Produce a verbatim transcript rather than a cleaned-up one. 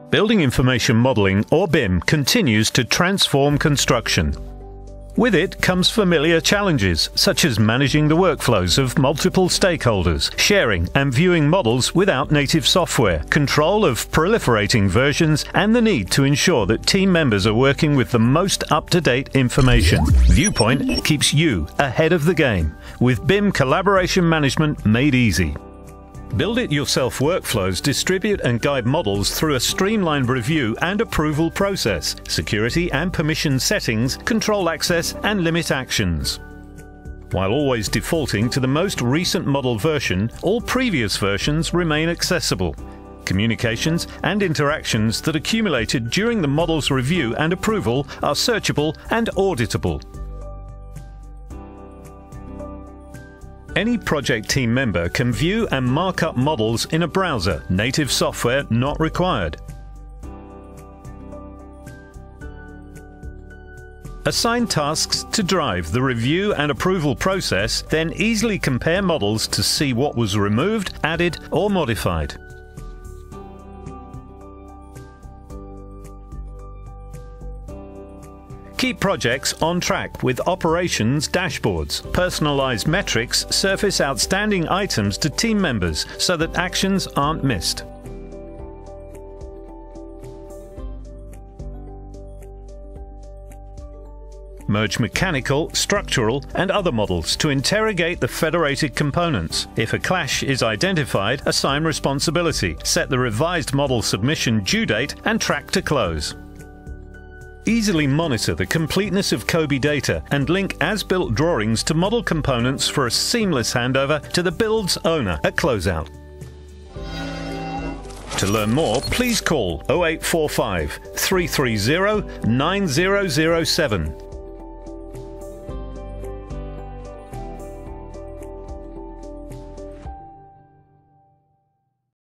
Building Information Modelling, or B I M, continues to transform construction. With it comes familiar challenges, such as managing the workflows of multiple stakeholders, sharing and viewing models without native software, control of proliferating versions, and the need to ensure that team members are working with the most up-to-date information. Viewpoint keeps you ahead of the game, with B I M collaboration management made easy. Build-it-yourself workflows distribute and guide models through a streamlined review and approval process, security and permission settings, control access and limit actions. While always defaulting to the most recent model version, all previous versions remain accessible. Communications and interactions that accumulated during the model's review and approval are searchable and auditable. Any project team member can view and mark up models in a browser, native software not required. Assign tasks to drive the review and approval process, then easily compare models to see what was removed, added, or modified. Keep projects on track with operations dashboards. Personalized metrics surface outstanding items to team members so that actions aren't missed. Merge mechanical, structural, and other models to interrogate the federated components. If a clash is identified, assign responsibility, set the revised model submission due date, and track to close. Easily monitor the completeness of COBie data and link as-built drawings to model components for a seamless handover to the build's owner at closeout. To learn more, please call oh eight four five, three three zero, nine zero zero seven.